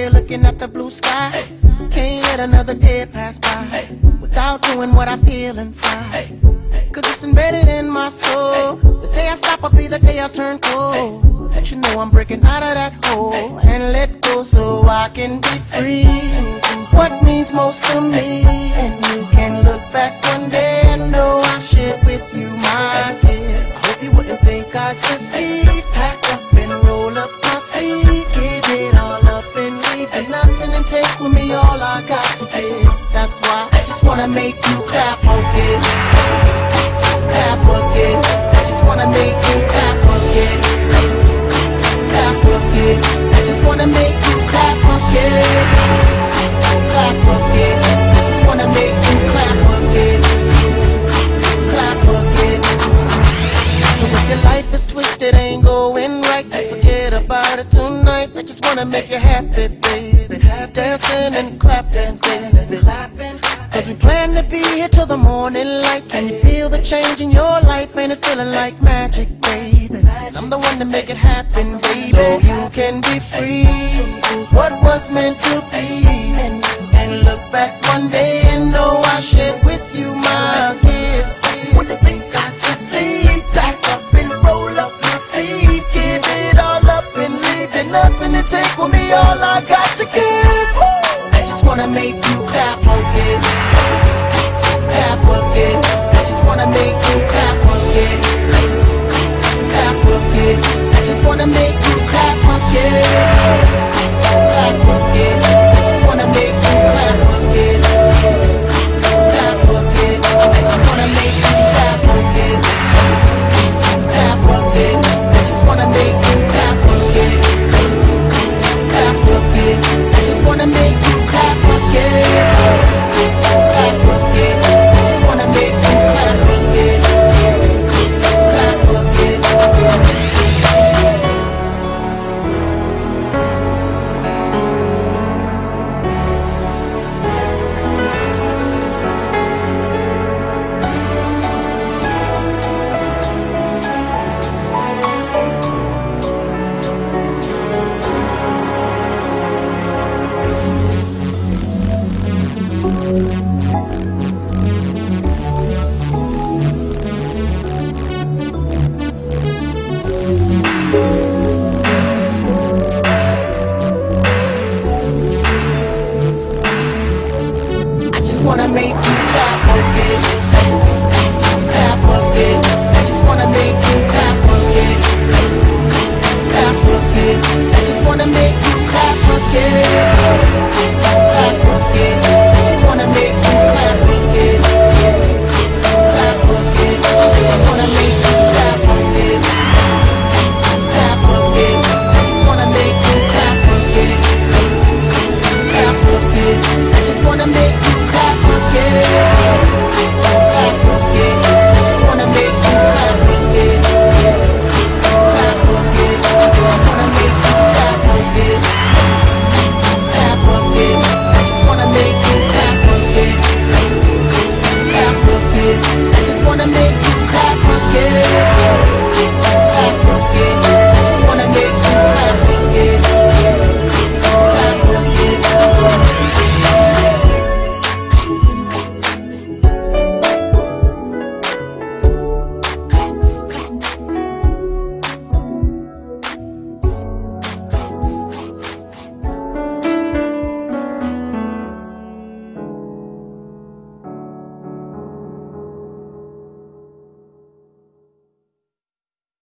here looking at the blue sky. Can't let another day pass by without doing what I feel inside. Cause it's embedded in my soul. The day I stop will be the day I turn cold. But you know I'm breaking out of that hole and let go so I can be free to do what means most to me. And you can look back one day and know I shared with you my kid. I hope you wouldn't think I just leave, pack up and roll up my sleeve, give it all up and leave and nothing and take with me all I got to give. That's why I just wanna make you clap again. Just clap again. I just wanna make you clap again. Just clap again. I just wanna make you clap again. Just clap again. I just wanna make you clap again. Just clap again. So if your life is twisted, ain't going right, just forget about it tonight. I just wanna make you happy, baby. Dancing and clap dancing, baby. Cause we plan to be here till the morning light. Can you feel the change in your life? Ain't it feeling like magic, baby? I'm the one to make it happen, baby. So you can be free to do what was meant to be. And look back one day and know I shared with you my gift. What they think I just leave, back up and roll up my sleeve, give it all up and leave it nothing to take with me, all I got to give. I just wanna make you clap again. Just clap again. I just wanna make you clap again. Just clap again. I just wanna make